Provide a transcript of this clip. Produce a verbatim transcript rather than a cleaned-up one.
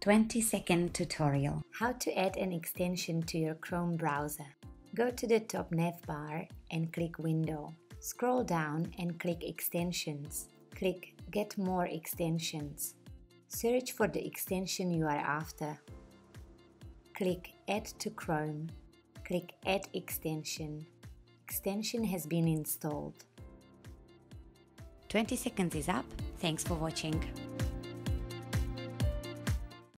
twenty second tutorial. How to add an extension to your Chrome browser. Go to the top navbar and click Window. Scroll down and click Extensions. Click Get More Extensions. Search for the extension you are after. Click Add to Chrome. Click Add Extension. Extension has been installed. twenty seconds is up. Thanks for watching.